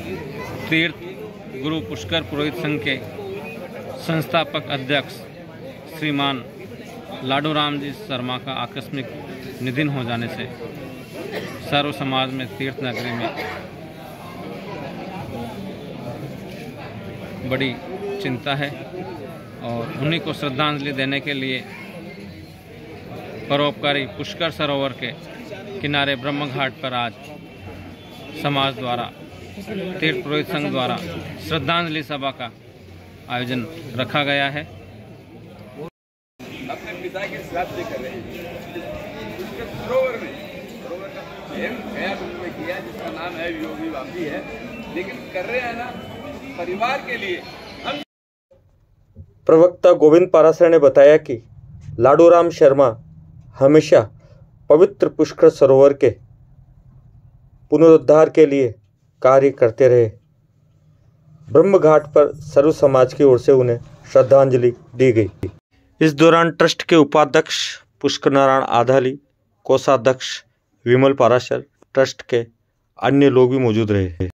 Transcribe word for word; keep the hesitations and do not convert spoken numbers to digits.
तीर्थ गुरु पुष्कर पुरोहित संघ के संस्थापक अध्यक्ष श्रीमान लाडू राम जी शर्मा का आकस्मिक निधन हो जाने से सर्व समाज में तीर्थ नगरी में बड़ी चिंता है और उन्हीं को श्रद्धांजलि देने के लिए परोपकारी पुष्कर सरोवर के किनारे ब्रह्म घाट पर आज समाज द्वारा तीर्थ पुरोहित संघ द्वारा श्रद्धांजलि सभा का आयोजन रखा गया है। अपने पिता के श्राद्ध कर रहे हैं पुष्कर सरोवर में, सरोवर का गया में किया जिसका नाम है योगी वापी है, लेकिन कर रहे हैं ना परिवार के लिए। हम प्रवक्ता गोविंद पारासर ने बताया कि लाडू राम शर्मा हमेशा पवित्र पुष्कर सरोवर के पुनरुद्धार के लिए कार्य करते रहे। ब्रह्म घाट पर सर्व समाज की ओर से उन्हें श्रद्धांजलि दी गई। इस दौरान ट्रस्ट के उपाध्यक्ष पुष्कर नारायण आधाली, कोषाध्यक्ष विमल पाराशर, ट्रस्ट के अन्य लोग भी मौजूद रहे।